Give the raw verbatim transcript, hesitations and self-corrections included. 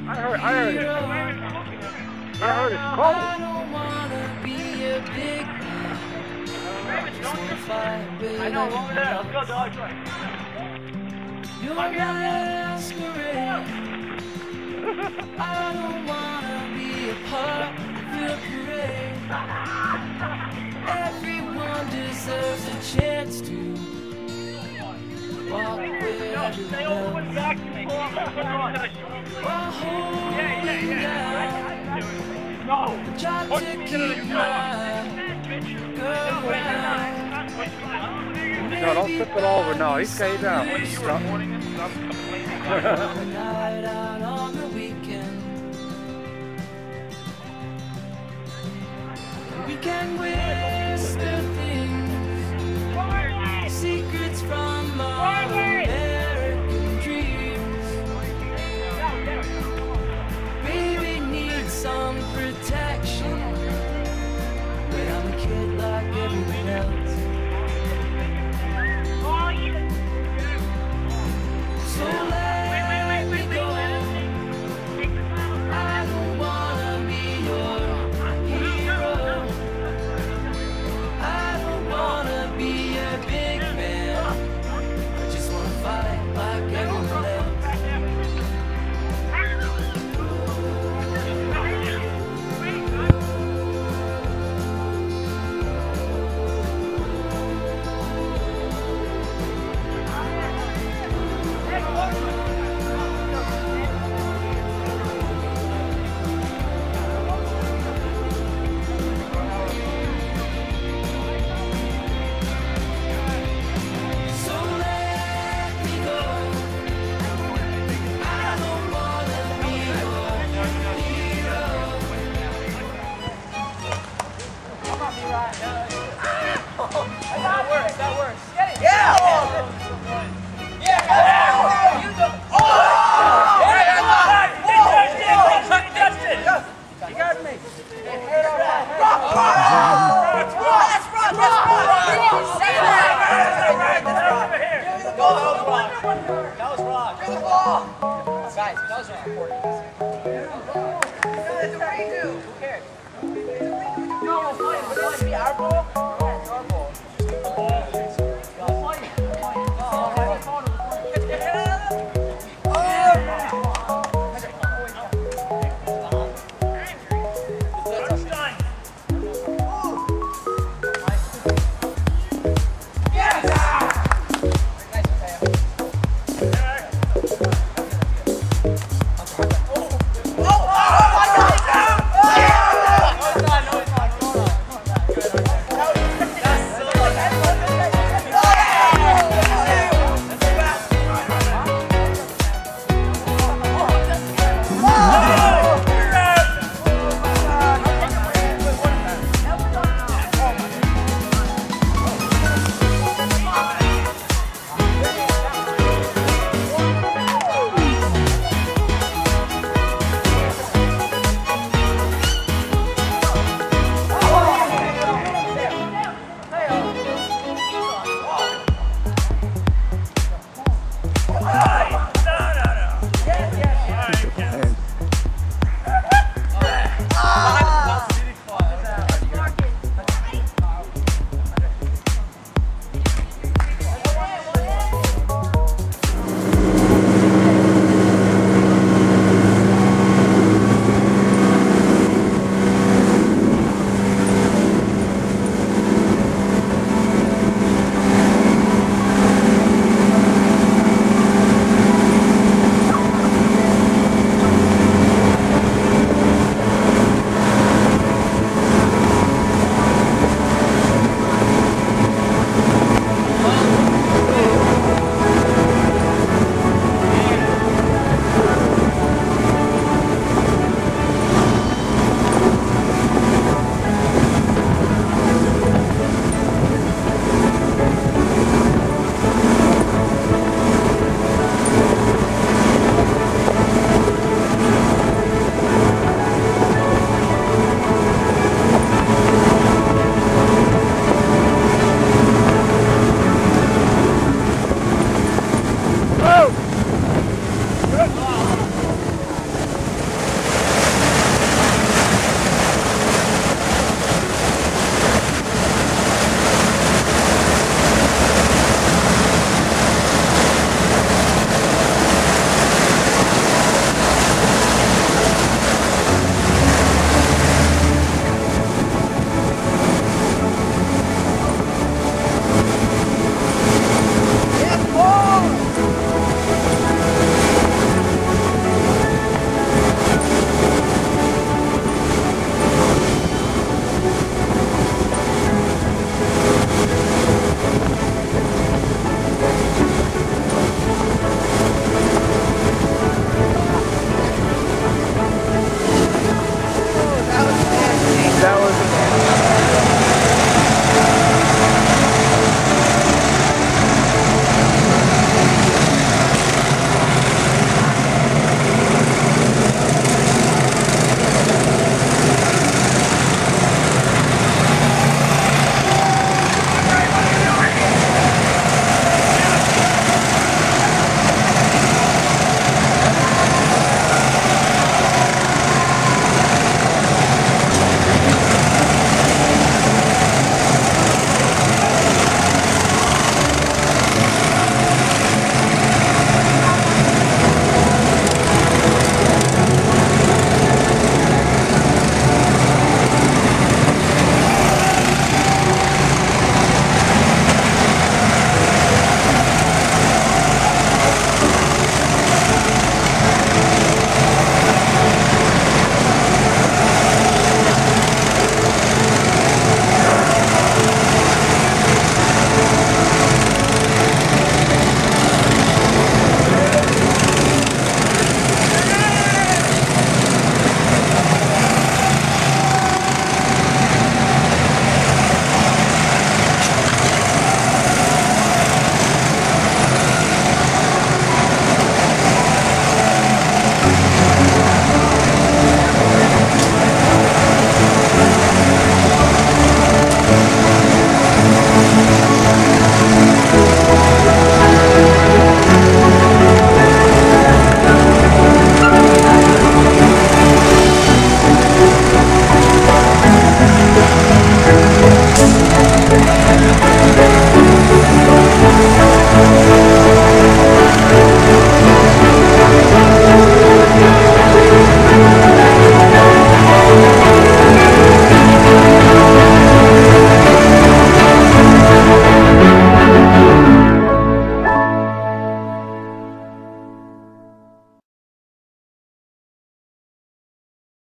I heard, I heard, I heard it's cold. I don't wanna be a big man. I know, over there. Let's go, dog. You're my masquerade. I don't wanna be a part of your parade. Everyone deserves a chance to walk with everyone else. While holding down the job to keep my girl around. No, don't flip it over. No, he's stayed down. Stop. Night out on the weekend. We can whisper things, secrets from our American dreams. Baby needs some protection, but I'm a kid like everyone else. So let me go. I don't wanna be your hero. I don't wanna be a big man. I just wanna fight like everyone else. That works, that works. Get it! Yeah! Yeah! You go! Oh! There you go! You got me. Rock! That's rock! That's rock! That was rock. Give the ball! Guys, that was rock. What do you do? Who cares? No, it's fine. Would it be our ball? Yeah.